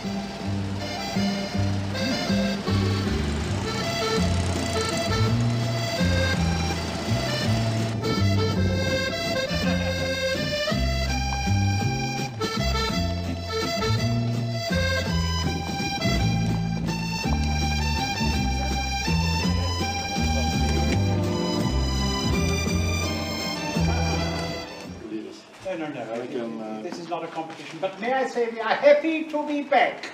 No. This is not a competition. But may I say we are happy to be back.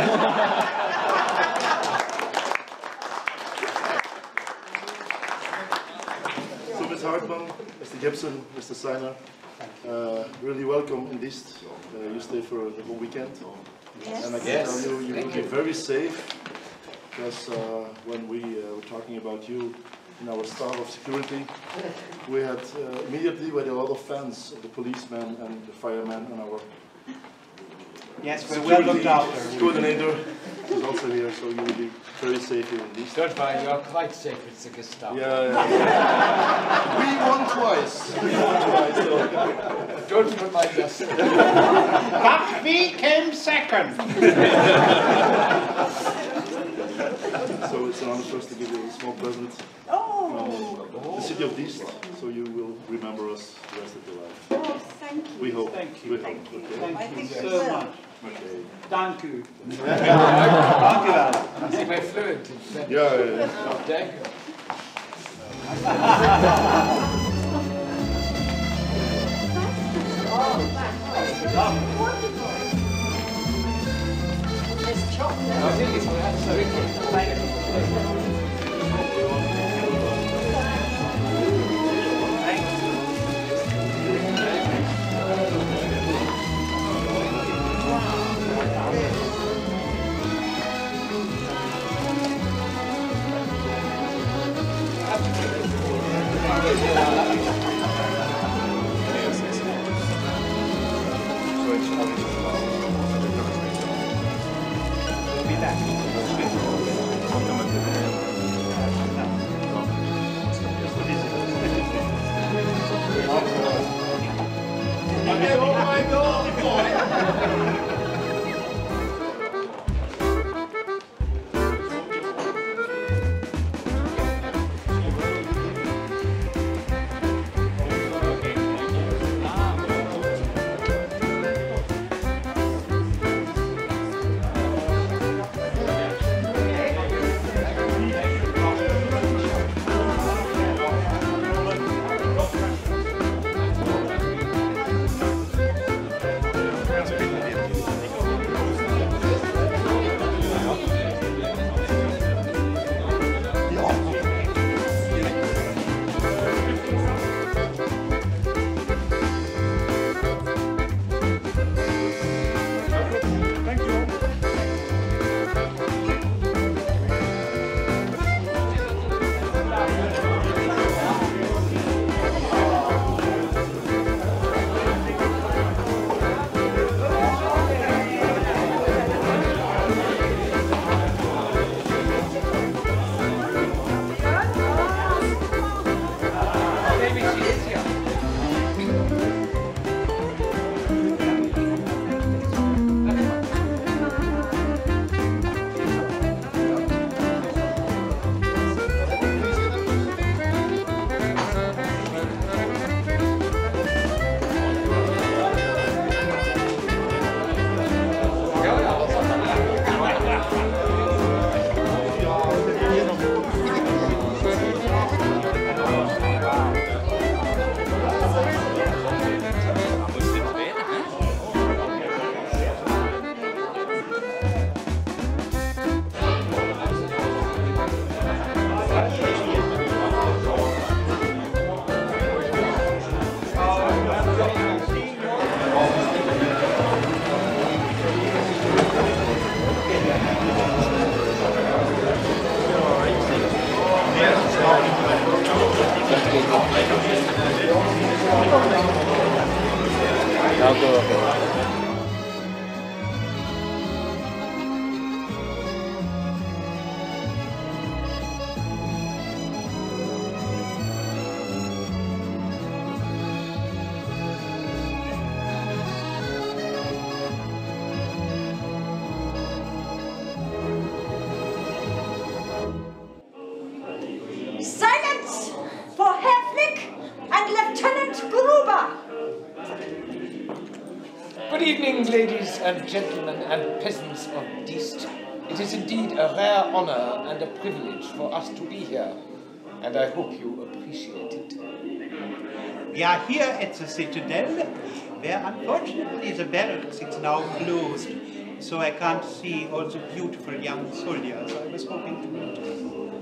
So Ms. Hartman, Mr. Gibson, Mr. Seiner, really welcome in Diest. You stay for the whole weekend. Yes. And I can tell you, you will be very safe, because when we were talking about you in our staff of security, we had immediately a lot of fans of the policemen and the firemen and our yes, we're well looked after. Coordinator is also here, so you will be very safe here in Diest. Don't worry, you're quite safe with the Gestapo. Yeah. We won twice. So. Don't remind us. But we came second. So it's an honor for us to give you a small present from the city of Diest, so you will remember us the rest of your life. Oh, thank you. We hope. Thank you. We hope. Thank you. Okay. Thank you I so think much. Okay. Thank you. Dank u wel. See, we're fluent in Flemish. Yeah. Dank u. Wonderful. There's chocolate. I think it's absolutely. We'll be back. Good evening, ladies and gentlemen and peasants of Diest. It is indeed a rare honor and a privilege for us to be here, and I hope you appreciate it. We are here at the citadel, where unfortunately the barracks is now closed, so I can't see all the beautiful young soldiers I was hoping to meet.